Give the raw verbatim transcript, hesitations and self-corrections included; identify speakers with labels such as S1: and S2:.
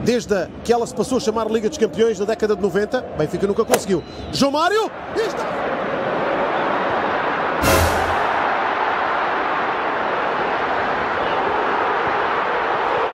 S1: desde que ela se passou a chamar Liga dos Campeões na década de noventa. Benfica nunca conseguiu. João Mário, e está...